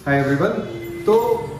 हाय everyone. तो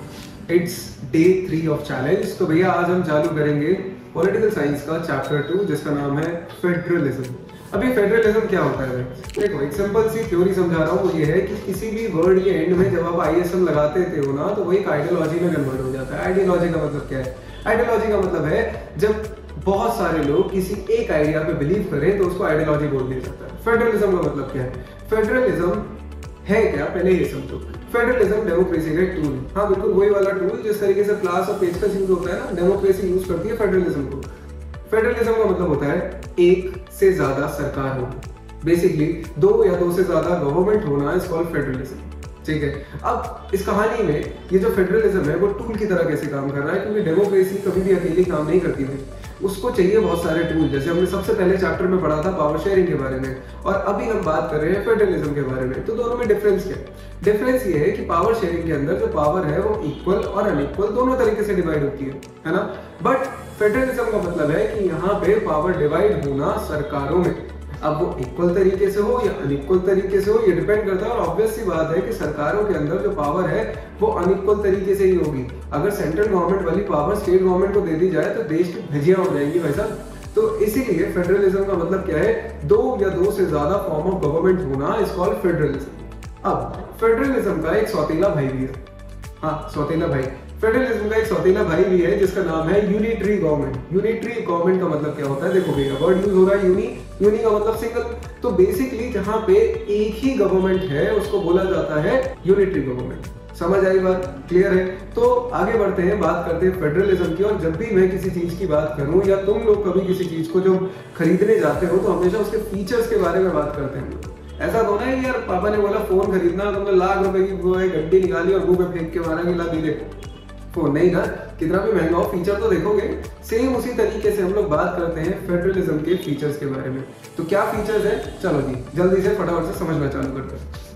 it's day 3 of challenge. तो भैया आज हम चालू करेंगे पॉलिटिकल साइंस का चैप्टर 2 जिसका नाम है फेडरलिज्म। अभी फेडरलिज्म क्या होता है? देखो एक सिंपल सी थ्योरी समझा रहा हूँ। वो ये है कि किसी भी वर्ड के एंड में जब आप आईएसएम लगाते थे हो ना, तो वो एक आइडियोलॉजी में कन्वर्ट हो जाता है। आइडियोलॉजी का मतलब क्या है? आइडियोलॉजी का मतलब है जब बहुत सारे लोग किसी एक आइडिया पे बिलीव करें तो उसको आइडियोलॉजी बोल दिया जाता है। फेडरलिज्म का मतलब क्या है? फेडरलिज्म है क्या, पहले ये समझो। फेडरलिज्म डेमोक्रेसी का एक टूल है। हाँ बिल्कुल वही वाला टूल जिस तरीके से प्लास और पेचकस यूज होता है ना, डेमोक्रेसी यूज करती है फेडरलिज्म को। फेडरलिज्म का मतलब होता है एक से ज्यादा सरकार होना, बेसिकली दो या दो से ज्यादा गवर्नमेंट होना इज कॉल्ड फेडरलिज्म। ठीक है, अब इस कहानी में ये जो फेडरलिज्म है वो टूल की तरह कैसे काम कर रहा है, क्योंकि डेमोक्रेसी कभी भी अकेली काम नहीं करती है, उसको चाहिए बहुत सारे टूल। जैसे हमने सबसे पहले चैप्टर में पढ़ा था पावर शेयरिंग के बारे में, और अभी हम बात कर रहे हैं फेडरलिज्म के बारे में। तो दोनों में डिफरेंस क्या है? डिफरेंस ये है कि पावर शेयरिंग के अंदर जो पावर है वो इक्वल और अनइक्वल दोनों तरीके से डिवाइड होती है ना। बट फेडरलिज्म का मतलब है कि यहाँ पे पावर डिवाइड होना सरकारों में, अब वो इक्वल तरीके से हो या अनइक्वल तरीके से हो ये डिपेंड करता है। और ऑब्वियस सी बात है कि सरकारों के अंदर जो पावर है वो अनइक्वल तरीके से ही होगी। अगर सेंट्रल गवर्नमेंट वाली पावर स्टेट गवर्नमेंट को दे दी जाए तो देश की भजियां हो जाएंगी भाई साहब। तो इसीलिए फेडरलिज्म का मतलब क्या है? दो या दो से ज्यादा फॉर्म ऑफ गवर्नमेंट होना इज कॉल्ड फेडरलिज्म। अब फेडरलिज्म का एक सौतेला भाई भी है। हाँ सौतेला भाई, फेडरलिज्म का एक सौतेला भाई भी है जिसका नाम है यूनिटरी गवर्नमेंट। यूनिटरी गवर्नमेंट का मतलब क्या होता है? देखो भैया वर्ड यूज हो रहा है यूनी का मतलब सिंगल। तो बेसिकली जहां पे एक ही गवर्नमेंट है उसको बोला जाता है यूनिटरी गवर्नमेंट। समझ आई बात? क्लियर है? तो आगे बढ़ते हैं, बात करते हैं फेडरलिज्म की। और जब भी मैं किसी चीज की बात करूं या तुम लोग कभी किसी चीज को जो खरीदने जाते हो तो हमेशा उसके फीचर्स के बारे में बात करते हैं। ऐसा तो नहीं यार पापा ने बोला फोन खरीदना, तुमने लाख रुपए की वो है गड्डी निकाली और मुंह पे फेंक के मारा कि ला दीजिए फोन। नहीं ना, कितना भी महंगा हो फीचर तो देखोगे। सेम उसी तरीके से हम लोग बात करते हैं फेडरलिज्म के फीचर्स के बारे में। तो क्या फीचर्स है, चलो जी जल्दी से फटाफट से समझना चालू करते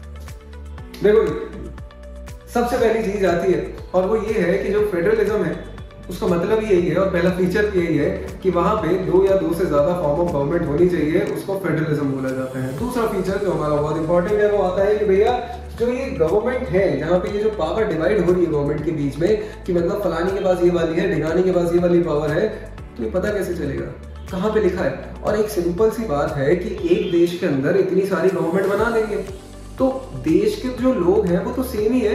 हैं। देखो जी सबसे पहली चीज आती है और वो ये है कि जो फेडरलिज्म है उसका मतलब यही है और पहला फीचर यही है कि वहां पे दो या दो से ज्यादा फॉर्म ऑफ गवर्नमेंट होनी चाहिए, उसको फेडरलिज्म बोला जाता है। दूसरा फीचर जो हमारा बहुत इंपॉर्टेंट है वो आता है कि भैया जो ये गवर्नमेंट है, जहाँ पे ये जो पावर डिवाइड हो रही है गवर्नमेंट के बीच में, कि मतलब फलानी के पास ये वाली है, ढिगानी के पास ये वाली पावर है, तो ये पता कैसे चलेगा? कहाँ पे लिखा है? और एक सिंपल सी बात है कि एक देश के अंदर इतनी सारी गवर्नमेंट बना देंगे तो देश के जो लोग हैं वो तो सेम ही है।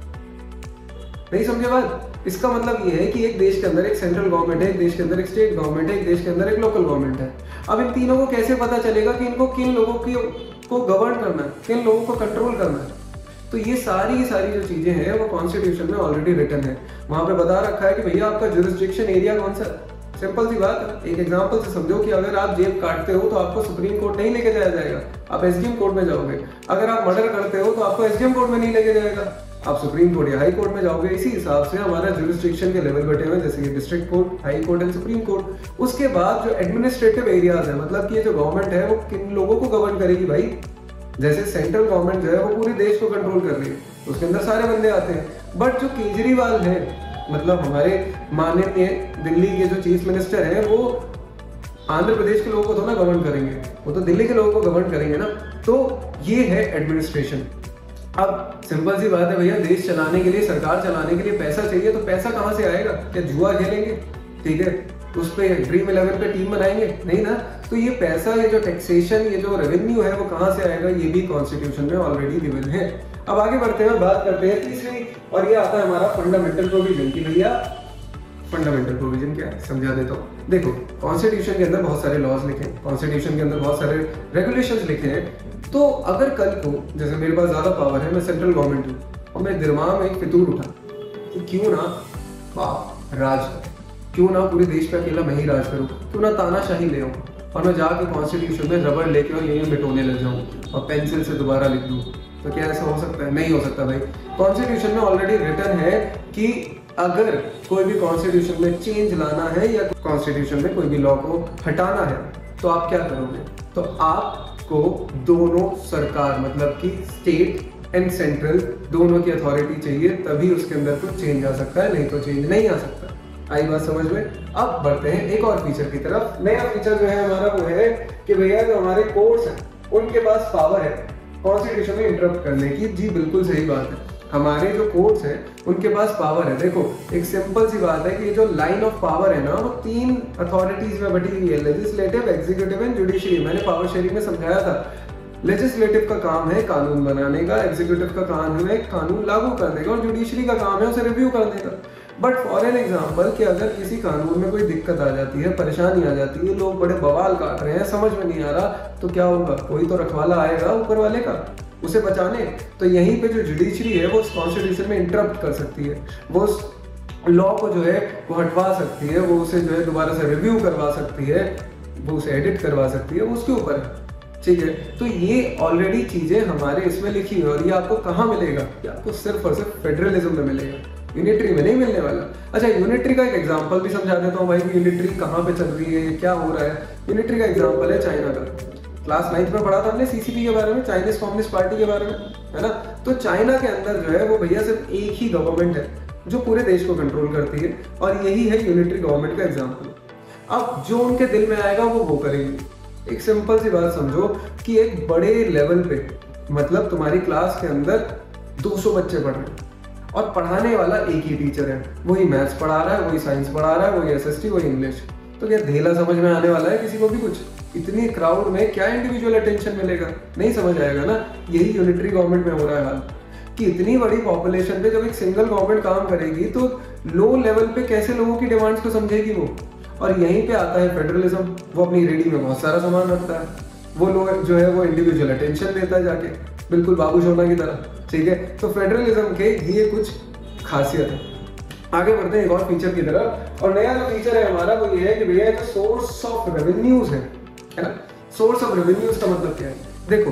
नहीं समझे बात? इसका मतलब ये है कि एक देश के अंदर एक सेंट्रल गवर्नमेंट है, एक देश के अंदर एक स्टेट गवर्नमेंट है, एक देश के अंदर एक लोकल गवर्नमेंट है। अब इन तीनों को कैसे पता चलेगा कि इनको किन लोगों को गवर्न करना है, किन लोगों को कंट्रोल करना है? तो ये सारी जो चीजें हैं वो कॉन्स्टिट्यूशन में ऑलरेडी रिटन है। वहां पे बता रखा है कि भैया आपका जुरिस्डिक्शन एरिया कौन सा। सिंपल सी बात, एक एग्जांपल से समझो कि अगर आप जेब काटते हो तो आपको सुप्रीम कोर्ट नहीं लेके जाया जाएगा, आप एसडीएम कोर्ट में जाओगे। अगर आप मर्डर करते हो तो आपको एसडीएम कोर्ट में नहीं लेके जाएगा, आप सुप्रीम कोर्ट या हाई कोर्ट में जाओगे। इसी हिसाब से हमारा जुरिस्डिक्शन के लेवल बटे हुए, जैसे कि district court, high court and supreme court. उसके बाद जो एडमिनिस्ट्रेटिव एरियाज है, मतलब कि ये जो गवर्नमेंट है वो किन लोगों को गवर्न करेगी भाई। जैसे सेंट्रल गवर्नमेंट जो है वो पूरे देश को कंट्रोल कर रही है, उसके अंदर सारे बंदे आते हैं। बट जो केजरीवाल है, मतलब हमारे माननीय दिल्ली के जो चीफ मिनिस्टर हैं, वो आंध्र प्रदेश के लोगों को तो ना गवर्न करेंगे, वो तो दिल्ली के लोगों को गवर्न करेंगे ना। तो ये है एडमिनिस्ट्रेशन। अब सिंपल सी बात है भैया, देश चलाने के लिए, सरकार चलाने के लिए पैसा चाहिए, तो पैसा कहाँ से आएगा? क्या जुआ खेलेंगे? ठीक है, उस पे ड्रीम 11 पे टीम बनाएंगे? नहीं ना। तो ये पैसा, ये जो टैक्सेशन, ये जो रेवेन्यू है वो कहाँ से आएगा? ये भी कॉन्स्टिट्यूशन में ऑलरेडी गिवन है। अब आगे बढ़ते हैं, बात करते हैं तीसरी, और ये आता है हमारा फंडामेंटल प्रोविजन की। भैया फंडामेंटल प्रोविजन क्या है समझा देता हूँ। देखो कॉन्स्टिट्यूशन के अंदर बहुत सारे लॉज लिखे हैं, कॉन्स्टिट्यूशन के अंदर बहुत सारे रेगुलेशंस लिखे हैं। तो अगर कल को जैसे मेरे पास ज्यादा पावर है, मैं सेंट्रल गवर्नमेंट हूँ और मैं दिमाग में एक फितूर उठा कि क्यों ना बाप राज करे, क्यों ना पूरे देश पे अकेला मैं ही राज करूँ, क्यों ना तानाशाही ले आऊँ और मैं जाके कॉन्स्टिट्यूशन में रबड़ लेके और यही मिटोने लग जाऊँ और पेंसिल से दोबारा लिख दूँ। तो क्या ऐसा हो सकता है? नहीं हो सकता भाई। कॉन्स्टिट्यूशन में ऑलरेडी रिटन है कि अगर कोई भी कॉन्स्टिट्यूशन में चेंज लाना है या कॉन्स्टिट्यूशन में कोई भी लॉ को हटाना है तो आप क्या करोगे? तो आपको दोनों सरकार, मतलब कि स्टेट एंड सेंट्रल, दोनों की अथॉरिटी चाहिए, तभी उसके अंदर कुछ चेंज आ सकता है, नहीं तो चेंज नहीं आ सकता। आई बात समझ में? अब बढ़ते हैं एक और फीचर की तरफ। नया फीचर जो है हमारा वो है कि भैया जो हमारे कोर्ट्स हैं उनके पास पावर है कॉन्स्टिट्यूशन में इंटरप्ट करने की। जी बिल्कुल सही बात है। हमारे जो कोर्ट्स हैं उनके पास पावर है। देखो एक सिंपल सी बात है कि जो लाइन ऑफ पावर है ना वो 3 अथॉरिटीज में बटी हुई है, लेजिस्लेटिव, एग्जीक्यूटिव एंड जुडिशरी। मैंने पावर शेयरिंग में समझाया था। लेजिस्लेटिव का काम है कानून बनाने का, एग्जीक्यूटिव का काम है कानून लागू करने का और जुडिशरी का काम है उसे रिव्यू करने का। बट फॉर एन एग्जाम्पल कि अगर किसी कानून में कोई दिक्कत आ जाती है, परेशानी आ जाती है, लोग बड़े बवाल काट रहे हैं, समझ में नहीं आ रहा, तो क्या होगा? कोई तो रखवाला आएगा ऊपर वाले का उसे बचाने। तो यहीं पे जो जुडिशरी है वो उस कॉन्स्टिट्यूशन में इंटरप्ट कर सकती है, वो उस लॉ को जो है वो हटवा सकती है, वो उसे जो है दोबारा से रिव्यू करवा सकती है, वो उसे एडिट करवा सकती है, वो उसके ऊपर है। ठीक है, तो ये ऑलरेडी चीजें हमारे इसमें लिखी है और ये आपको कहाँ मिलेगा? ये आपको सिर्फ और सिर्फ फेडरलिज्म में मिलेगा, यूनिटरी में नहीं मिलने वाला। अच्छा, यूनिटरी का एक एग्जांपल भी समझा देता हूँ भाई कि यूनिटरी कहाँ पे चल रही है, क्या हो रहा है। यूनिटरी का एग्जांपल है चाइना का। क्लास 9th में पढ़ा था हमने सीसीपी के बारे में, चाइनीज कम्युनिस्ट पार्टी के बारे में, है ना। तो चाइना के अंदर जो है वो भैया सिर्फ एक ही गवर्नमेंट है जो पूरे देश को कंट्रोल करती है और यही है यूनिटरी गवर्नमेंट का एग्जाम्पल। अब जो उनके दिल में आएगा वो करेंगे। एक सिंपल सी बात समझो कि एक बड़े लेवल पे, मतलब तुम्हारी क्लास के अंदर 200 बच्चे पढ़ रहे हैं और पढ़ाने वाला एक ही टीचर है, वही मैथ्स पढ़ा रहा है, वही साइंस पढ़ा रहा है, वही एसएसटी, वही इंग्लिश। तो क्या धेला समझ में आने वाला है किसी को भी कुछ? इतनी क्राउड में क्या इंडिविजुअल अटेंशन मिलेगा? नहीं समझ आएगा ना। यही यूनिटरी गवर्नमेंट में हो रहा है हाल कि इतनी बड़ी पॉपुलेशन पे जब एक सिंगल गवर्नमेंट काम करेगी तो लो लेवल पे कैसे लोगों की डिमांड्स को समझेगी वो। और यहीं पे आता है फेडरलिज्म। वो अपनी रेडी में बहुत सारा सामान रखता है, वो लोग जो है वो इंडिविजुअल अटेंशन देता है जाके, बिल्कुल बाबू सोना की तरह। ठीक है, तो फेडरलिज्म के ये कुछ खासियत है। आगे बढ़ते हैं एक और फीचर की तरफ, और नया जो फीचर है हमारा वो ये है कि भैया जो सोर्स ऑफ रेवेन्यूज है ना। सोर्स ऑफ रेवेन्यूज का मतलब क्या है? देखो,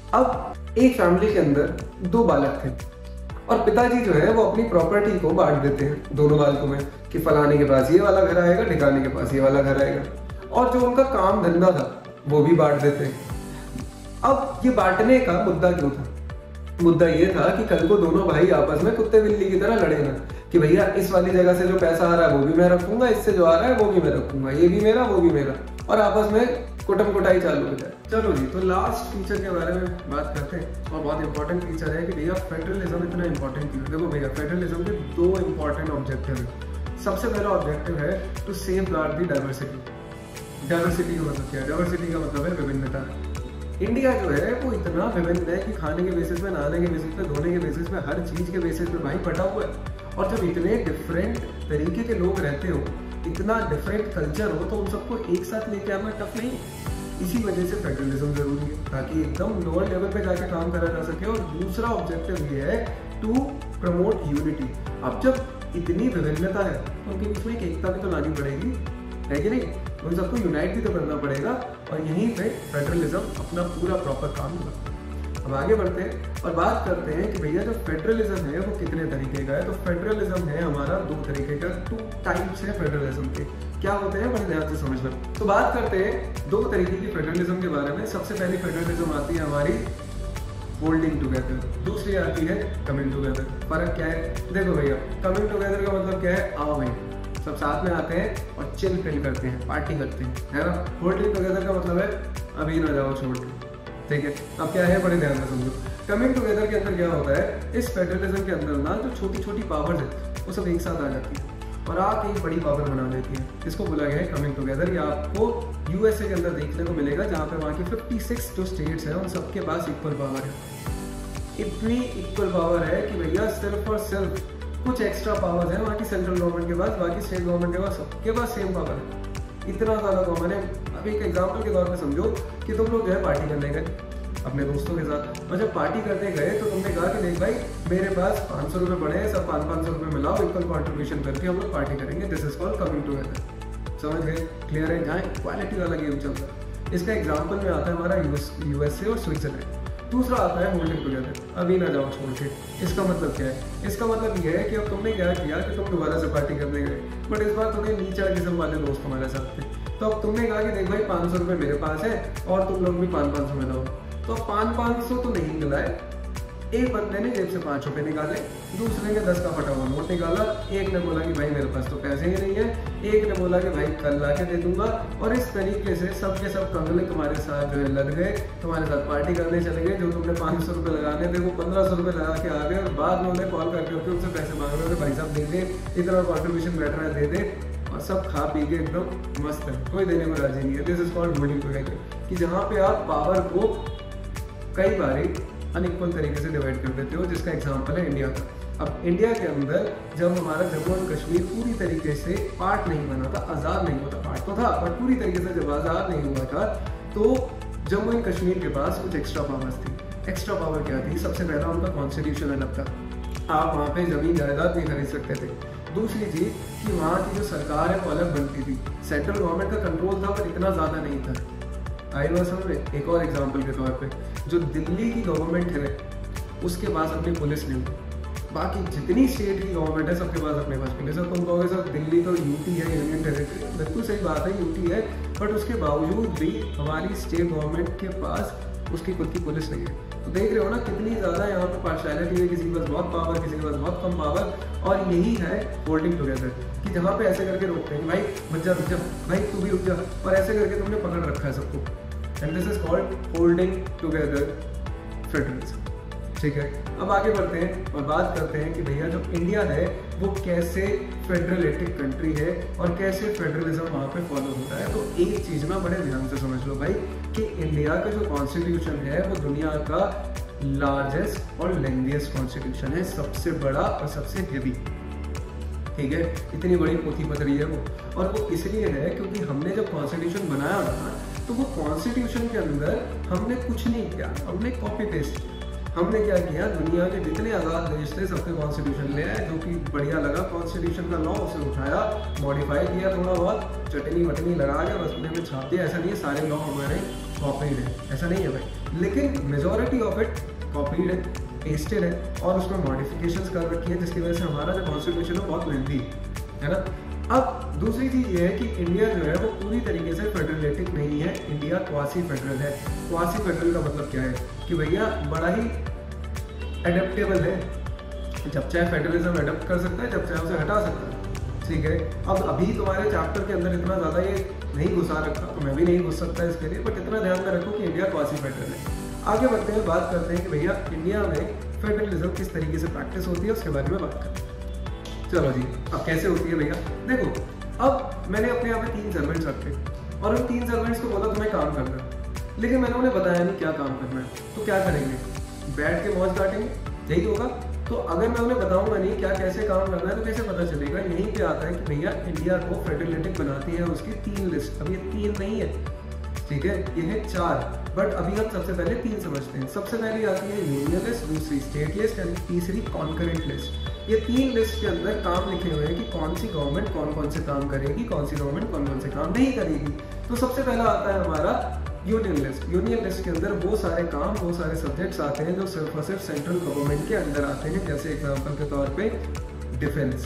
अब एक फैमिली के अंदर 2 बालक थे और पिताजी जो है वो अपनी प्रॉपर्टी को बांट देते हैं दोनों बालकों में कि फलाने के पास ये वाला घर आएगा, ठिकाने के पास ये वाला घर आएगा, और जो उनका काम धंधा था वो भी बांट देते हैं। अब ये बांटने का मुद्दा क्यों था? मुद्दा ये था कि कल को दोनों भाई आपस में कुत्ते बिल्ली की तरह लड़े ना कि भैया इस वाली जगह से जो पैसा आ रहा है वो भी मैं रखूंगा, इससे जो आ रहा है वो भी मैं रखूंगा, ये भी मेरा वो भी मेरा, और आपस में कुटम कुटाई चालू हो जाए। चलो जी, तो लास्ट फीचर के बारे में बात करते हैं, और बहुत इंपॉर्टेंट फीचर है कि भैया फेडरलिज्म इतना इंपॉर्टेंट क्यों है। देखो भैया, फेडरलिज्म के 2 इंपॉर्टेंट ऑब्जेक्टिव है। सबसे पहला ऑब्जेक्टिव है to safeguard the diversity. Diversity का मतलब क्या है? डाइवर्सिटी का मतलब है विभिन्नता। इंडिया जो है वो इतना विभिन्न है कि खाने के बेसिस पे, नहाने के बेसिस पे, धोने के बेसिस पे, हर चीज के बेसिस पे भाई बटा हुआ है। और जब इतने डिफरेंट तरीके के लोग रहते हो, इतना डिफरेंट कल्चर हो, तो उन सबको एक साथ लेके आना टफ नहीं। इसी वजह से फेडरलिज्म जरूरी है ताकि एकदम लोअर लेवल पे जाके काम करा जा सके। और दूसरा ऑब्जेक्टिव ये है टू प्रमोट यूनिटी। अब जब इतनी विभिन्नता है तो उनके बीच में एक एकता भी तो लानी पड़ेगी, है कि नहीं? उन सबको यूनाइट भी तो करना पड़ेगा, और यहीं पे फेडरलिज्म अपना पूरा प्रॉपर काम करता है। अब आगे बढ़ते हैं और बात करते हैं कि भैया जो फेडरलिज्म है वो कितने तरीके का है। तो फेडरलिज्म है हमारा 2 तरीके का, 2 टाइप्स है फेडरलिज्म के। क्या होते हैं बड़े ध्यान से समझना। तो बात करते हैं 2 तरीके की फेडरलिज्म के बारे में। सबसे पहली फेडरलिज्म आती है हमारी होल्डिंग टुगेदर, दूसरी आती है कमिंग टुगेदर। फर्क क्या है? देखो भैया, कमिंग टुगेदर का मतलब क्या है? आओ भाई सब साथ में आते हैं और चिल पिल करते हैं, पार्टी करते हैं, है ना। होल्डिंग टुगेदर का मतलब है अभी ना जाओ छोड़ के। ठीक है, अब क्या है बड़े ध्यान से समझो। कमिंग टुगेदर के अंदर क्या होता है? इस फेडरलिज्म के अंदर ना जो छोटी छोटी पावर्स है वो सब एक साथ आ जाती है और आके एक बड़ी पावर बना देती है। इसको बोला गया है कमिंग टुगेदर। ये आपको यूएसए के अंदर देखने को मिलेगा, जहाँ पे वहाँ की 56 जो स्टेट्स हैं उन सबके पास इक्वल पावर है। इतनी इक्वल पावर है कि भैया सिर्फ और सिर्फ कुछ एक्स्ट्रा पावर्स हैं वहाँ की सेंट्रल गवर्नमेंट के पास, बाकी स्टेट गवर्नमेंट के पास सबके पास सेम पावर है। इतना ज़्यादा कॉमन है। अब एक एग्जाम्पल के तौर पे समझो कि तुम लोग जो है पार्टी करने गए अपने दोस्तों के साथ, और जब पार्टी करने गए तो तुमने कहा कि देख भाई मेरे पास 500 रुपये पड़े हैं, सब 500 रुपये मिलाओ, इक्वल कॉन्ट्रीब्यूशन करके हम लोग पार्टी करेंगे। This is called coming together. समझ गए? क्लियर है? जहाँ इक्वालिटी वाला गेम चलता है। इसका एग्जाम्पल में आता है हमारा यूएसए और स्विट्जरलैंड। दूसरा आता है होल्डिंग टुगेदर, अभी ना जाओ छोड़ के। इसका मतलब क्या है? इसका मतलब ये है कि अब तुमने क्या किया कि तुम दोबारा से पार्टी करने गए, बट इस बार तुम्हें नीचा किस्म वाले दोस्त तुम्हारे साथ थे। तो अब तुमने कहा कि देख भाई 500 रुपये मेरे पास है और तुम लोग भी 500 में दो। तो 500 तो नहीं मिला है, एक बंदे ने जेब से 5 रुपए निकाले, दूसरे ने 10 का फटा हुआ नोट निकाला, एक ने बोला कि भाई मेरे पास तो पैसे ही नहीं है, एक ने बोला कि भाई कल ला के दे दूंगा, और इस तरीके से सब के सब कंगले तुम्हारे साथ जो है लग गए, तुम्हारे साथ पार्टी करने चले गए। जो तुमने 500 रुपये लगाने थे वो 1500 रुपये लगा के आ गए, और बाद में उन्हें कॉल करके उनसे पैसे मांग रहे थे, भाई साहब दे दे, इतना कॉन्ट्रीब्यूशन बैठ रहा है दे दे, और सब खा पी के एकदम मस्त है, कोई देने को राजी नहीं है। This is called holding together, कि जहाँ पे आप पावर को कई बारी अनइक्वल तरीके से डिवाइड कर देते हो, जिसका एग्जांपल है इंडिया का। अब इंडिया के अंदर जब हमारा जम्मू और कश्मीर पूरी तरीके से पार्ट नहीं बना था, आज़ाद नहीं हुआ था, पार्ट तो था पर पूरी तरीके से जब आज़ाद नहीं हुआ था, तो जम्मू एंड कश्मीर के पास कुछ एक्स्ट्रा पावर्स थी। एक्स्ट्रा पावर क्या थी? सबसे पहला उनका कॉन्स्टिट्यूशन अलग था, आप वहाँ पे जमीन जायदाद नहीं खरीद सकते थे। दूसरी चीज़ कि वहाँ की जो सरकार है वो अलग बनती थी, सेंट्रल गवर्नमेंट का कंट्रोल था पर इतना ज़्यादा नहीं था। आई बात समझ में? एक और एग्जांपल के तौर पे जो दिल्ली की गवर्नमेंट है उसके पास अपनी पुलिस नहीं है, बाकी जितनी स्टेट की गवर्नमेंट है सबके पास अपने पास पुलिस है। तुम कहोगे सर दिल्ली तो यूटी है, यूनियन टेरिटरी, बिल्कुल सही बात है, यूटी है, बट उसके बावजूद भी हमारी स्टेट गवर्नमेंट के पास उसकी खुद की पुलिस नहीं है। तो देख रहे हो ना कितनी ज़्यादा यहाँ पर पार्शलिटी है, किसी के पास बहुत पावर, किसी के पास बहुत कम पावर, और यही है होल्डिंग टुगेदर, कि जहाँ पे ऐसे करके रोकते हैं भाई रुक जा, भाई तू भी रुक जा, और ऐसे करके तुमने पकड़ रखा है सबको, and this is called holding together federalism. ठीक है, अब आगे बढ़ते हैं और बात करते हैं कि भैया जो इंडिया है वो कैसे फेडरलिटिक कंट्री है और कैसे फेडरलिज्म वहाँ पे फॉलो होता है। तो एक चीज़ ना बड़े ध्यान से समझ लो भाई, कि इंडिया का जो कॉन्स्टिट्यूशन है वो दुनिया का लार्जेस्ट और लेंथीएस्ट कॉन्स्टिट्यूशन है, सबसे बड़ा और सबसे हेवी। ठीक है, इतनी बड़ी पोथी पतरी है वो, और वो इसलिए है क्योंकि हमने जब कॉन्स्टिट्यूशन बनाया था तो वो कॉन्स्टिट्यूशन के अंदर हमने कुछ नहीं किया, हमने कॉपी पेस्ट। हमने क्या किया, दुनिया के जितने आज़ाद देश थे सबके कॉन्स्टिट्यूशन ले आए, जो कि बढ़िया लगा कॉन्स्टिट्यूशन का लॉ, उसे उठाया, मॉडिफाई किया थोड़ा बहुत, चटनी वटनी लगा के बस में छाप दिया। ऐसा नहीं है सारे लॉ हमारे कॉपीड है, ऐसा नहीं है भाई, लेकिन मेजॉरिटी ऑफ इट कॉपीड है, पेस्टेड है, और उसमें मॉडिफिकेशंस कर रखी है, जिसकी वजह से हमारा जो कॉन्स्टिट्यूशन है बहुत लेंथी है ना। अब दूसरी चीज़ ये है कि इंडिया जो है वो पूरी तरीके से फेडरलिटिक नहीं है, इंडिया क्वासी फेडरल है। क्वासी फेडरल का मतलब क्या है कि भैया बड़ा ही एडेप्टेबल है, जब चाहे फेडरलिज्म एडप्ट कर सकता है, जब चाहे उसे हटा सकता है। ठीक है, अब अभी तुम्हारे चैप्टर के अंदर इतना ज़्यादा ये नहीं घुसा रखा, तो मैं भी नहीं घुस सकता इसके लिए, बट इतना ध्यान में रखो कि इंडिया क्वासी फेडरल है। आगे बढ़ते हैं, बात करते हैं कि भैया इंडिया में फेडरलिज्म किस तरीके से प्रैक्टिस होती है, उसके बारे में बात करते हैं। चलो जी, अब कैसे होती है भैया? देखो, अब मैंने अपने यहाँ पे 3 सर्वेंट्स रखे और उन 3 सर्वेंट्स को बोला तुम्हें काम करना है, लेकिन मैंने उन्हें बताया नहीं क्या काम करना है, तो क्या करेंगे? बैठ के मौज काटेंगे, यही होगा। तो अगर मैं उन्हें बताऊंगा नहीं क्या कैसे काम करना है तो कैसे पता चलेगा? यहीं पे आता है कि भैया इंडिया को फेडरलिटिक बनाती है उसकी 3 लिस्ट। अब ये 3 नहीं है, ठीक है, ये है 4, बट अभी हम सबसे पहले 3 समझते हैं। सबसे पहले आती है यूनियन लिस्ट, दूसरी स्टेट लिस्ट एंड तीसरी कॉन्करेंट लिस्ट। ये 3 लिस्ट के अंदर काम लिखे हुए हैं कि कौन सी गवर्नमेंट कौन कौन से काम करेगी, कौन सी गवर्नमेंट कौन कौन से काम नहीं करेगी। तो सबसे पहला आता है हमारा यूनियन लिस्ट। यूनियन लिस्ट के अंदर वो सारे काम, वो सारे सब्जेक्ट्स आते हैं जो सिर्फ और सिर्फ सेंट्रल गवर्नमेंट के अंदर आते हैं, जैसे एग्जांपल के तौर पे डिफेंस,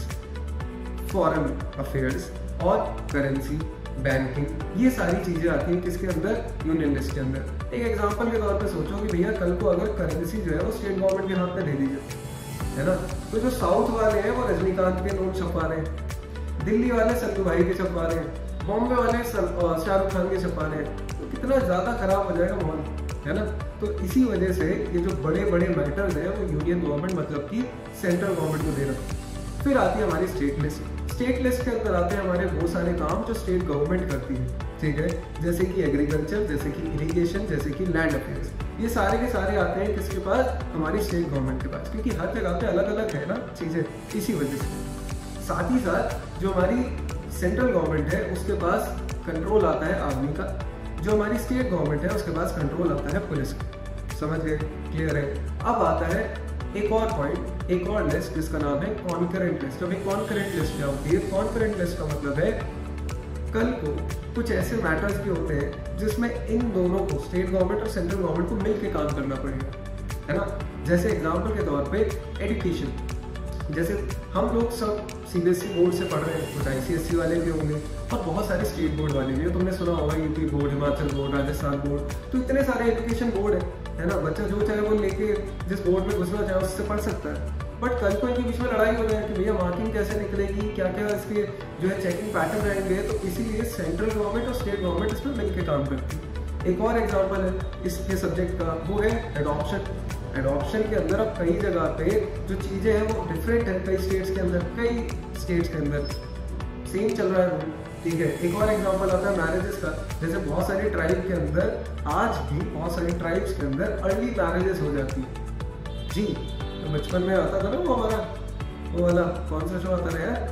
फॉरेन अफेयर्स और करेंसी, बैंकिंग, ये सारी चीज़ें आती हैं किसके अंदर? यूनियन लिस्ट के अंदर। एक एग्जांपल के तौर पे सोचो कि भैया कल को अगर करेंसी जो है वो स्टेट गवर्नमेंट के हाथ में दे दीजिए, है ना, तो जो साउथ वाले हैं वो रजनीकांत के नोट छपवा रहे हैं, दिल्ली वाले सल्लू भाई के छपवा रहे हैं, बॉम्बे वाले शाहरुख खान के छपवा रहे हैं, तो कितना ज़्यादा खराब हो जाएगा माहौल, है ना। तो इसी वजह से ये जो बड़े बड़े मैटर्स हैं वो यूनियन गवर्नमेंट मतलब कि सेंट्रल गवर्नमेंट को दे रहा है। फिर आती है हमारी स्टेट लिस्ट। स्टेट लिस्ट के अंदर आते हैं हमारे वो सारे काम जो स्टेट गवर्नमेंट करती है, ठीक है, जैसे कि एग्रीकल्चर, जैसे कि इरिगेशन, जैसे कि लैंड अफेयर्स। ये सारे के सारे आते हैं किसके पास? हमारी स्टेट गवर्नमेंट के पास, क्योंकि हर जगह पे अलग अलग है ना चीज़ें, इसी वजह से। साथ ही साथ जो हमारी सेंट्रल गवर्नमेंट है उसके पास कंट्रोल आता है आर्मी का, जो हमारी स्टेट गवर्नमेंट है उसके पास कंट्रोल आता है पुलिस का। समझ गए? क्लियर है? अब आता है एक और पॉइंट, एक और लिस्ट जिसका नाम है कॉन्करेंट लिस्ट। अभी कॉन्करेंट लिस्ट क्या होती है? कॉन्करेंट लिस्ट का मतलब है कल को कुछ ऐसे मैटर्स भी होते हैं जिसमें इन दोनों को, स्टेट गवर्नमेंट और सेंट्रल गवर्नमेंट को मिलकर काम करना पड़ेगा, है ना। जैसे एग्जाम्पल के तौर पे एजुकेशन, जैसे हम लोग सब सीबीएसई बोर्ड से पढ़ रहे हैं, कुछ आईसीएसई वाले भी होंगे और बहुत सारे स्टेट बोर्ड वाले भी हैं। तुमने सुना होगा UP board, Himachal board, Rajasthan board, तो इतने सारे एजुकेशन बोर्ड है। है ना, बच्चा जो चाहे वो लेके जिस बोर्ड में घुसना चाहे उससे पढ़ सकता है। बट कल को इनके बीच में लड़ाई हो जाए कि भैया मार्किंग कैसे निकलेगी, क्या क्या इसके जो है चेकिंग पैटर्न रहेंगे, तो इसीलिए सेंट्रल गवर्नमेंट और स्टेट गवर्नमेंट इसमें मिलकर काम करती है। एक और एग्जाम्पल है इसके सब्जेक्ट का, वो है एडॉप्शन। एडॉप्शन के अंदर अब कई जगह पे जो चीज़ें हैं वो डिफरेंट है, कई स्टेट्स के अंदर सेम चल रहा है वो, ठीक है। एक और एग्जांपल आता है मैरिजेस का, जैसे बहुत सारी ट्राइब के अंदर आज भी बहुत सारी ट्राइब्स के अंदर अर्ली मैरिजेस हो जाती है जी। तो बचपन में आता था ना वो वाला कौन सा शो आता था यार,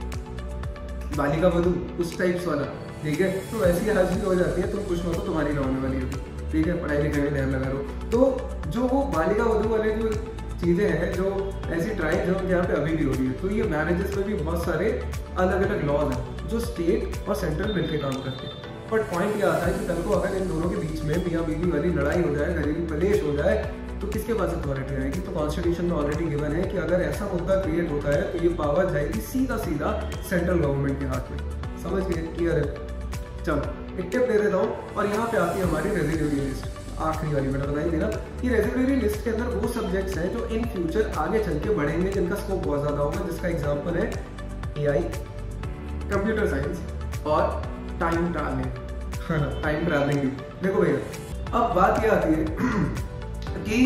बालिका वधू, उस टाइप्स वाला, ठीक है। तो वैसी आज भी हो जाती है, तुम कुछ हो तो तुम्हारी होने वाली होगी, ठीक है, पढ़ाई लिखाई में ध्यान लगा लो। तो जो वो बालिका वधू वाले जो चीज़ें हैं, जो ऐसी ट्राइब जो यहाँ पे अभी भी हो रही है, तो ये मैरिजेस में भी बहुत सारे अलग अलग लॉज हैं जो स्टेट और सेंट्रल मिलकर काम करते हैं। बट पॉइंट ये आता है कि कल को अगर इन दोनों के बीच में मियाँ बीवी वाली लड़ाई हो जाए, घरेलू कलेश हो जाए, तो किसके पास अथॉरिटी आएगी? तो कॉन्स्टिट्यूशन में ऑलरेडी गिवन है कि अगर ऐसा मुद्दा क्रिएट होता है तो ये पावर जाएगी सीधा सेंट्रल गवर्नमेंट के हाथ में। समझ गए? क्लियर है? चलो एक टिप दे देता हूँ, और यहाँ पे आती है हमारी रेजिड्यूरी लिस्ट, आखिरी वाली मैंने बताई देना। ये रेजिड्यूरी लिस्ट के अंदर वो सब्जेक्ट्स हैं जो इन फ्यूचर आगे चल के बढ़ेंगे, जिनका स्कोप बहुत ज़्यादा होगा, जिसका एग्जाम्पल है AI, कंप्यूटर साइंस और टाइम ट्रैवलिंग। देखो भैया, अब बात ये आती है कि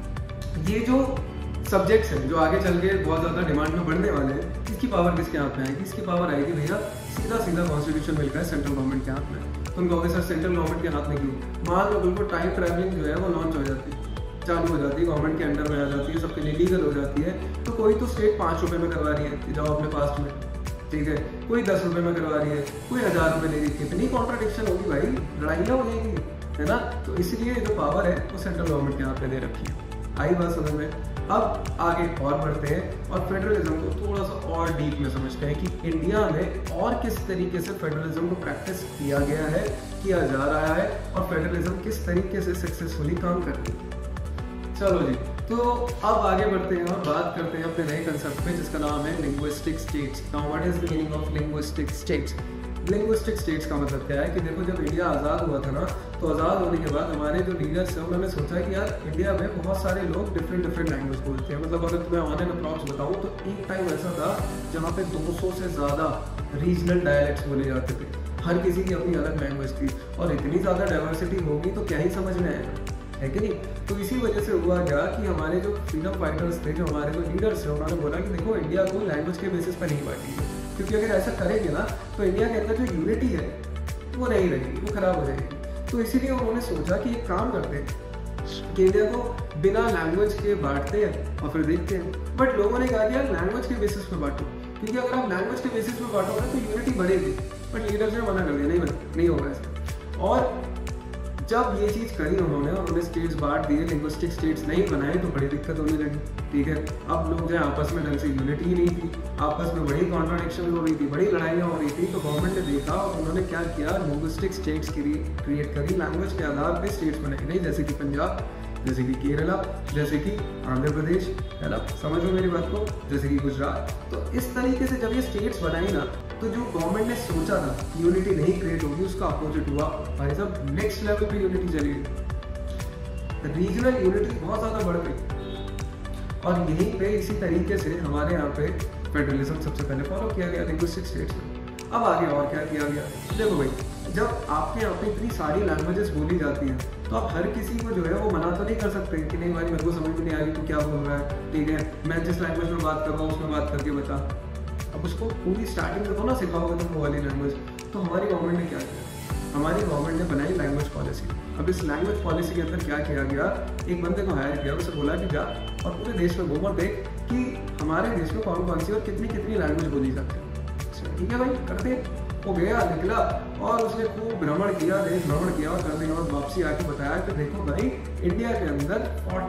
ये जो सब्जेक्ट्स हैं जो आगे चल के बहुत ज़्यादा डिमांड में बढ़ने वाले हैं, इसकी पावर किसके हाथ में आएगी? इसकी पावर आएगी भैया सीधा कॉन्स्टिट्यूशन मिलकर है सेंट्रल गवर्नमेंट के हाथ में। तुम कहोगे सर सेंट्रल गवर्नमेंट के हाथ में क्यों? मान लो बिल्कुल टाइम ट्रैवलिंग जो है वो लॉन्च हो जाती है, चालू हो जाती है, गवर्नमेंट के अंडर में आ जाती है, सबके लिए लीगल हो जाती है। तो कोई तो स्टेट 5 रुपये में करवा रही है कि जाओ अपने पास्ट में, ठीक है, कोई 10 रुपये में करवा रही है, कोई 1000 रुपये ले रही है। कितनी कॉन्ट्राडिक्शन होगी भाई, लड़ाइयाँ हो जाएंगी, है ना। तो इसलिए जो पावर है वो सेंट्रल गवर्नमेंट के हाथ में दे रखी है। आई बात समझ में? अब आगे और बढ़ते हैं और फेडरलिज्म को थोड़ा सा और डीप में समझते हैं कि इंडिया में और किस तरीके से फेडरलिज्म को प्रैक्टिस किया गया है, किया जा रहा है, और फेडरलिज्म किस तरीके से सक्सेसफुली काम करती है। चलो जी, तो अब आगे बढ़ते हैं और बात करते हैं अपने नए कंसेप्ट पे, जिसका नाम है linguistic states. Now what is the meaning of linguistic states? Linguistic states का मतलब क्या है कि देखो, जब इंडिया आज़ाद हुआ था ना, तो आज़ाद होने के बाद हमारे जो लीडर्स हैं उन्होंने सोचा कि यार इंडिया में बहुत सारे लोग डिफरेंट लैंग्वेज बोलते हैं। मतलब अगर तुम्हें ऑन एंड अप्रॉक्स बताऊँ तो एक टाइम ऐसा था जहाँ पे 200 से ज़्यादा रीजनल डायलेक्ट्स बोले जाते थे, हर किसी की अपनी अलग लैंग्वेज थी, और इतनी ज़्यादा डाइवर्सिटी होगी तो क्या ही समझ में आएगा, है कि नहीं। तो इसी वजह से हुआ क्या कि हमारे जो फ्रीडम फाइटर्स थे, जो हमारे जो लीडर्स थे, उन्होंने बोला कि देखो इंडिया को लैंग्वेज के बेसिस पर नहीं बांटेंगे, क्योंकि अगर ऐसा करेंगे ना तो इंडिया के अंदर जो यूनिटी है वो नहीं रहेगी, वो खराब हो जाएगी। तो इसीलिए उन्होंने सोचा कि एक काम करते हैं कि इंडिया को बिना लैंग्वेज के बांटते हैं और फिर देखते हैं। बट लोगों ने कहा कि यार लैंग्वेज के बेसिस पे बांटो, क्योंकि अगर आप लैंग्वेज के बेसिस पे बांटोगे तो यूनिटी बढ़ेगी। बट लीडर्स ने मना कर दिया, नहीं होगा ऐसा। और जब ये चीज़ करी उन्होंने और उन्हें स्टेट्स बांट दिए, लिंग्विस्टिक स्टेट्स नहीं बनाए, तो बड़ी दिक्कत होने लगी, ठीक है। अब लोग जो आपस में ढंग से यूनिटी ही नहीं थी, आपस में बड़ी कॉन्ट्राडिक्शन हो रही थी, बड़ी लड़ाइयाँ हो रही थी। तो गवर्नमेंट ने देखा और उन्होंने क्या किया, लिंग्विस्टिक स्टेट्स क्रिएट करी, लैंग्वेज के आधार पर स्टेट्स बनाई गई, जैसे कि पंजाब, जैसे कि केरला, जैसे कि आंध्र प्रदेश, है ना, समझ लो मेरी बात को, जैसे कि गुजरात। तो इस तरीके से जब ये स्टेट्स बनाई ना, तो जो गवर्नमेंट ने सोचा था यूनिटी नहीं क्रिएट होगी, उसका अपोजिट हुआ। भाई साहब नेक्स्ट लेवल पे यूनिटी चली गई, रीजनल यूनिटी बहुत ज़्यादा बढ़ गई। और यहीं पे इसी तरीके से हमारे यहाँ पे फेडरलिज्म सबसे पहले फॉलो किया गया लिंग्विस्टिक स्टेट्स में। अब आगे और क्या किया गया? देखो भाई, जब आपके यहाँ पे इतनी सारी लैंग्वेजेस बोली जाती हैं तो आप हर किसी को जो है वो मना तो नहीं कर सकते कि नहीं भाई मेरे को समझ में नहीं आ रही तू क्या बोल रहा है, ठीक है, मैं जिस लैंग्वेज में बात कर रहा हूँ उसमें बात करके बता। अब उसको पूरी स्टार्टिंग में तो ना सिखाओगे तुम वो वाली लैंग्वेज। तो हमारी गवर्नमेंट ने क्या किया, हमारी गवर्नमेंट ने बनाई लैंग्वेज पॉलिसी। अब इस लैंग्वेज पॉलिसी के अंदर क्या किया गया, एक बंदे को हायर किया, उसे बोला कि जा और पूरे देश में घूम और देख कि हमारे देश में कौन कौन सी और कितनी कितनी लैंग्वेज बोली जाती है। ठीक है भाई, करते। वो गया, निकला और उसने खूब भ्रमण किया, देश भ्रमण किया, और करने के बाद वापसी आके बताया कि देखो भाई इंडिया के अंदर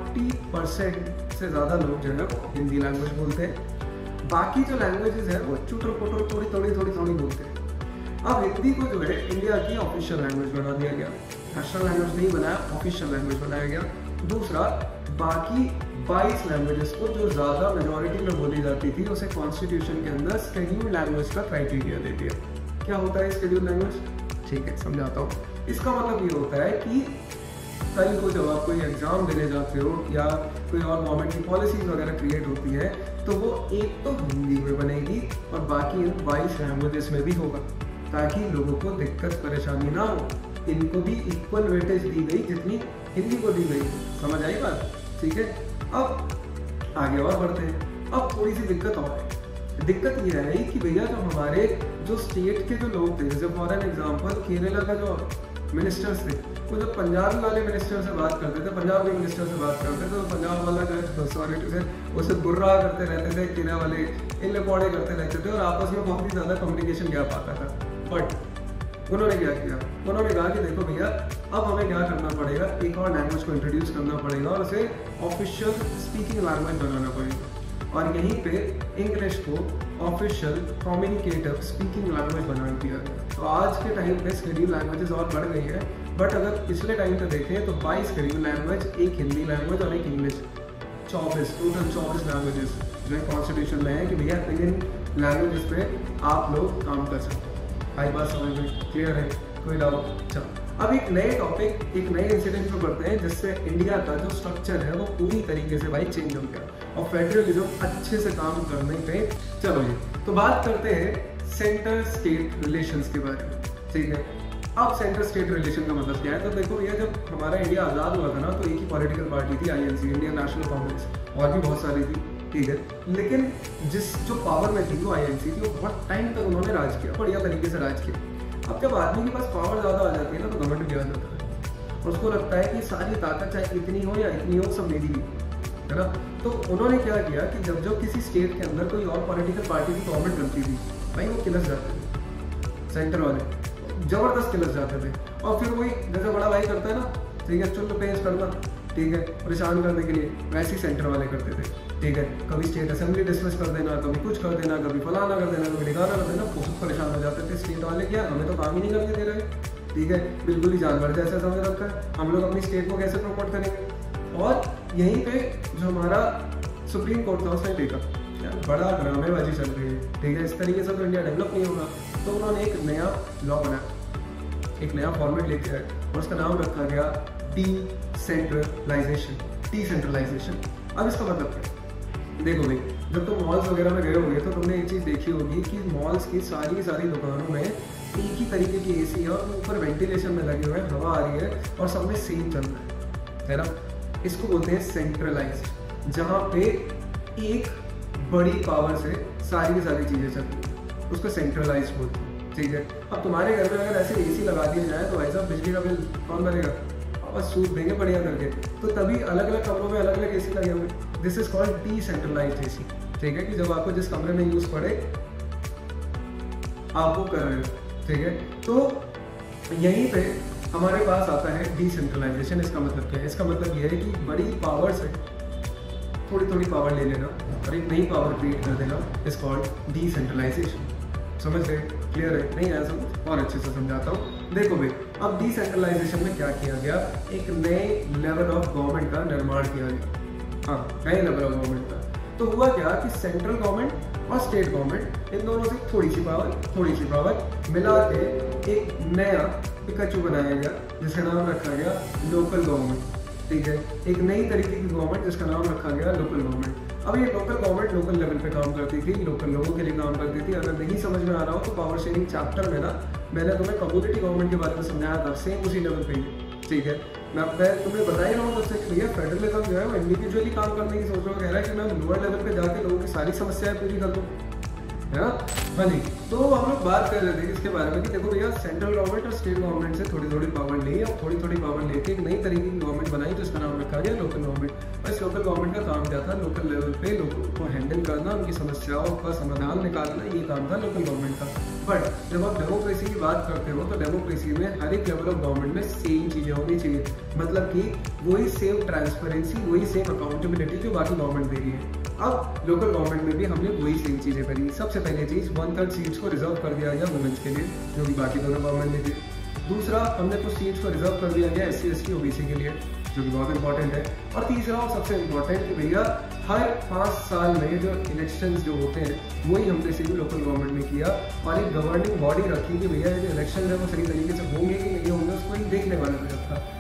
40% से ज़्यादा लोग जो है वो हिंदी लैंग्वेज बोलते हैं, बाकी जो लैंग्वेजेस है वो चुटर पुटर थोड़ी बोलते हैं। अब हिंदी को जो है इंडिया की ऑफिशियल लैंग्वेज बना दिया गया, नेशनल लैंग्वेज नहीं बनाया, ऑफिशियल लैंग्वेज बनाया गया। दूसरा, बाकी 22 लैंग्वेजेस को जो ज़्यादा मेजॉरिटी में बोली जाती थी उसे कॉन्स्टिट्यूशन के अंदर शेड्यूल्ड लैंग्वेज का क्राइटेरिया दे दिया। क्या होता है शेड्यूल्ड लैंग्वेज? ठीक है, समझाता हूँ। इसका मतलब ये होता है कि कल को जब आप कोई एग्जाम देने जाते हो या कोई और गवर्नमेंट की पॉलिसीज वगैरह क्रिएट होती है तो वो एक तो हिंदी में बनेगी और बाकी इन 22 लैंग्वेजेस में भी होगा, ताकि लोगों को दिक्कत परेशानी ना हो। इनको भी इक्वल वेटेज दी गई जितनी हिंदी को दी गई। समझ आई बात? ठीक है, अब आगे और बढ़ते हैं। अब थोड़ी सी दिक्कत और है। दिक्कत ये है कि भैया जो हमारे जो स्टेट के जो लोग थे, जैसे फॉर एन एग्जाम्पल केरला का जो मिनिस्टर्स थे, वो जब पंजाब वाले मिनिस्टर से बात करते थे, पंजाब के मिनिस्टर से बात करते थे, तो पंजाब वाला जो है सॉरी टू से उसे गुर्रा करते रहते थे, केरला वाले इन लपौड़े करते रहते थे और आपस में बहुत ही ज़्यादा कम्युनिकेशन गैप आता था। बट उन्होंने क्या किया, उन्होंने कहा कि देखो भैया अब हमें क्या करना पड़ेगा, एक और लैंग्वेज को इंट्रोड्यूस करना पड़ेगा और उसे ऑफिशियल स्पीकिंग लैंग्वेज बनाना पड़ेगा। और यहीं पे इंग्लिश को ऑफिशियल कम्युनिकेटिव स्पीकिंग लैंग्वेज बना दिया गया। तो आज के टाइम पे शेड्यूल लैंग्वेजेस और बढ़ गई है, बट अगर पिछले टाइम पे देखें तो 22 शेड्यूल लैंग्वेज, एक हिंदी लैंग्वेज और एक इंग्लिश, 24 टोटल 24 लैंग्वेजेस जो है कॉन्स्टिट्यूशन में है कि भैया इन लैंग्वेजेस पे आप लोग काम कर सकते हैं। हाई बात समझ में क्लियर है? कोई डाउट? चलो अब एक नए टॉपिक, एक नए इंसिडेंट पर बढ़ते हैं जिससे इंडिया का जो स्ट्रक्चर है वो पूरी तरीके से भाई चेंज हो गया और फेडरलिज्म अच्छे से काम करने पे। चलो जी, तो बात करते हैं सेंटर स्टेट रिलेशंस के बारे में। ठीक है, अब सेंटर स्टेट रिलेशन का मतलब क्या है? तो देखो भैया जब हमारा इंडिया आज़ाद हुआ था ना, तो एक ही पॉलिटिकल पार्टी थी, INC, इंडियन नेशनल कांग्रेस, और भी बहुत सारी थी। ठीक है, लेकिन जिस जो पावर में थी वो INC थी, वो बहुत टाइम तक उन्होंने राज किया, बढ़िया तरीके से राज किया। अब जब आदमी के पास पावर ज़्यादा आ जाती है ना तो गवर्नमेंट भी आ जाता है, उसको लगता है कि सारी ताकत चाहे इतनी हो या इतनी हो सब मेरी है ना। तो उन्होंने क्या किया कि जब जब किसी स्टेट के अंदर कोई और पॉलिटिकल पार्टी की गवर्नमेंट बनती थी, भाई वो किलस जाते थे, सेंटर वाले जबरदस्त किलस जाते थे। और फिर वही जैसे बड़ा भाई करता है ना, ठीक है, चुल्ल पेश करना, ठीक है, परेशान करने के लिए, वैसे ही सेंटर वाले करते थे। ठीक है, कभी स्टेट असेंबली डिसमिस कर देना, कभी कुछ कर देना, कभी फलाना कर देना, कभी ढिकाना कर देना, बहुत परेशान हो जाते थे स्टेट वाले। क्या हमें तो काम ही नहीं करने दे रहे, ठीक है, बिल्कुल ही जानवर जैसा समझ रखा है, हम लोग अपनी स्टेट को कैसे प्रमोट करेंगे। और यहीं पे जो हमारा सुप्रीम कोर्ट था उसने देखा बड़ा ड्रामेबाजी चल रही है, ठीक है, इस तरीके से तो इंडिया डेवलप नहीं होगा। तो उन्होंने एक नया लॉ बनाया, एक नया फॉर्मेट लेके आए और उसका नाम रखा गया डिसेंट्रलाइजेशन। अब इसका मतलब क्या? देखो भाई, जब तुम मॉल्स वगैरह में गए होगे तो तुमने एक चीज़ देखी होगी कि मॉल्स की सारी दुकानों में एक ही तरीके की AC है और ऊपर वेंटिलेशन में लगे हुए हैं, हवा आ रही है और सब में सेम चल रहा है ना। इसको बोलते हैं सेंट्रलाइज्ड, जहाँ पे एक बड़ी पावर से सारी की सारी चीज़ें चल रही है, उसको सेंट्रलाइज्ड बोलते हैं। ठीक है, अब तुम्हारे घर में अगर ऐसे AC लगा दिया जाए तो भाई साहब बिजली का बिल कौन भरेगा? बस सूट देंगे बढ़िया करके। तो तभी अलग अलग कमरों में अलग अलग AC लगे हुए, this is called decentralised AC। ठीक है, कि जब आपको जिस कमरे में यूज पड़े आप वो कर रहे हो। ठीक है, तो यहीं पे हमारे पास आता है डिसेंट्रलाइजेशन। इसका मतलब क्या है? इसका मतलब यह है कि बड़ी पावर से थोड़ी थोड़ी पावर ले लेना और एक नई पावर क्रिएट कर देना, इज कॉल्ड डिसेंट्रलाइजेशन। समझ रहे? क्लियर है? नहीं आया समझ? और अच्छे से समझाता हूँ। देखो भाई, अब डिसेंट्रलाइजेशन में क्या किया गया, एक नए लेवल ऑफ गवर्नमेंट का निर्माण किया गया। हाँ, नए लेवल ऑफ गवर्नमेंट का। तो हुआ क्या कि सेंट्रल गवर्नमेंट और स्टेट गवर्नमेंट इन दोनों से थोड़ी सी पावर मिला के एक नया पिकाचू बनाया गया, जिसका नाम रखा गया लोकल गवर्नमेंट। ठीक है, एक नई तरीके की गवर्नमेंट जिसका नाम रखा गया लोकल गवर्नमेंट। अब ये लोकल गवर्नमेंट लोकल लेवल पे काम करती थी, लोकल लोगों के लिए काम करती थी। अगर नहीं समझ में आ रहा हो तो पावर शेयरिंग चैप्टर में ना मैंने तुम्हें कम्युनिटी गवर्नमेंट के बारे में समझाया था, सेम उसी लेवल पे ही। ठीक है, मैं तुम्हें बता ही रहा हूँ सबसे कि भैया फेडरलिज्म जो है वो इंडिविजुअली काम करने की सोच रहा हूँ, कह रहा है कि मैं लोअर लेवल पे जाके लोगों की सारी समस्याएं पूरी कर दूँ, है ना। हाँ जी, तो हम लोग बात कर रहे थे इसके बारे में कि देखो भैया सेंट्रल गवर्नमेंट और स्टेट गवर्नमेंट से थोड़ी थोड़ी पावर ली और थोड़ी पावर लेके एक नई तरीके की गवर्नमेंट बनाई, तो इसका नाम रखा गया लोकल गवर्नमेंट। और इस लोकल गवर्नमेंट का काम क्या था? लोकल लेवल पे लोगों को हैंडल करना, उनकी समस्याओं का समाधान निकालना, ये काम था लोकल गवर्नमेंट का। बट जब आप डेमोक्रेसी की बात करते हो तो डेमोक्रेसी में हर एक लेवल ऑफ गवर्नमेंट में सेम चीज़ें होनी चाहिए, मतलब कि वही सेम ट्रांसपेरेंसी, वही सेम अकाउंटेबिलिटी जो बाकी गवर्नमेंट दे रही है। अब लोकल गवर्नमेंट में भी हमने वही सेम चीज़ें करी। सबसे पहले चीज़ 1/3 सीट्स को रिजर्व कर दिया गया वुमेन्स के लिए, जो कि बाकी दोनों गवर्नमेंट ने थी। दूसरा, हमने कुछ सीट्स को रिजर्व कर दिया गया SC ST OBC के लिए, जो कि बहुत इंपॉर्टेंट है। और तीसरा और सबसे इंपॉर्टेंट कि भैया हर 5 साल में जो इलेक्शंस जो होते हैं वही हमने सिर्फ लोकल गवर्नमेंट में किया, और एक गवर्निंग बॉडी रखी कि भैया ये जो इलेक्शन है वो सही तरीके से होंगे कि नहीं होंगे, उसको एक देखने वाला भी रखा।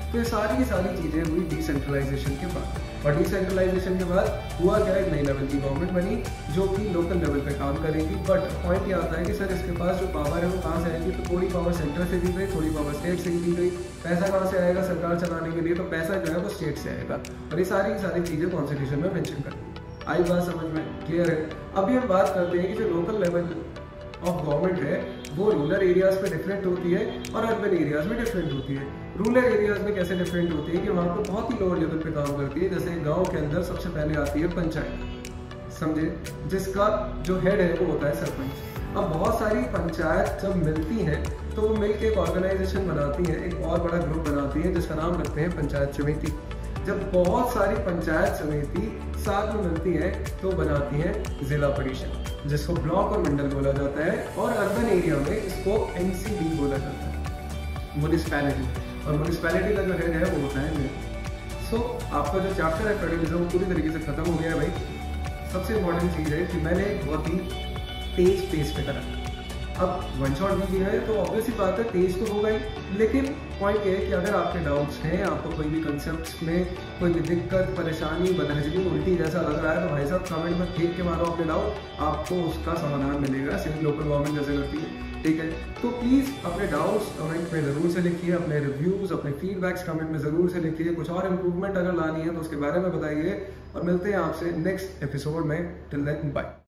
तो ये सारी की सारी चीज़ें हुई डिसेंट्रलाइजेशन के बाद। और डिसेंट्रलाइजेशन के बाद हुआ क्या, एक नई लेवल की गवर्नमेंट बनी जो कि लोकल लेवल पे काम करेगी। बट पॉइंट ये आता है कि सर इसके पास जो पावर है वो कहाँ से आएगी, तो थोड़ी पावर सेंटर से दी गई, थोड़ी पावर स्टेट से दी गई। पैसा कहाँ से आएगा सरकार चलाने के लिए, तो पैसा जो है वो स्टेट से आएगा। और ये सारी की सारी चीज़ें कॉन्स्टिट्यूशन में मेंशन करती है। आई बात समझ में, क्लियर है। अभी हम बात करते हैं कि जो लोकल लेवल ऑफ गवर्नमेंट है वो रूरल एरियाज में डिफरेंट होती है और अर्बन एरियाज में डिफरेंट होती है। रूरल एरियाज में कैसे डिफरेंट होती है कि वहाँ पे बहुत ही लोअर लेवल पे काम करती है। जैसे गांव के अंदर सबसे पहले आती है पंचायत, समझे, जिसका जो हेड है वो होता है सरपंच। अब बहुत सारी पंचायत जब मिलती हैं तो वो मिलकर एक ऑर्गेनाइजेशन बनाती हैं, एक और बड़ा ग्रुप बनाती है जिसका नाम रखते हैं पंचायत समिति। जब बहुत सारी पंचायत समिति साथ में मिलती है तो बनाती है जिला परिषद, जिसको ब्लॉक और मंडल बोला जाता है। और अर्बन एरिया में इसको MCD बोला जाता है, म्युनिसिपैलिटी। और म्युनिसिपैलिटी का जो हेड है वो होता है मेयर। सो आपका जो चैप्टर है फेडरलिज्म वो पूरी तरीके से खत्म हो गया है भाई। सबसे इंपॉर्टेंट चीज़ है कि मैंने एक बहुत ही तेज पेस पे करा। अब वन शॉट भी दिया है तो ऑब्वियस ही बात है तेज तो होगा ही, लेकिन पॉइंट ये है कि अगर आपके डाउट्स हैं, आपको कोई भी कंसेप्ट में कोई भी दिक्कत, परेशानी, बदहजमी, उल्टी जैसा लग रहा है तो भाई साहब कमेंट में फेंक के मारो अपने डाउट, आपको उसका समाधान मिलेगा। सिर्फ लोकल गवर्नमेंट जैसे करती है, ठीक है। तो प्लीज़ अपने डाउट्स कमेंट में ज़रूर से लिखिए, अपने रिव्यूज़, अपने फीडबैक्स कमेंट में ज़रूर से लिखिए। कुछ और इम्प्रूवमेंट अगर लानी है तो उसके बारे में बताइए। और मिलते हैं आपसे नेक्स्ट एपिसोड में। Till then bye.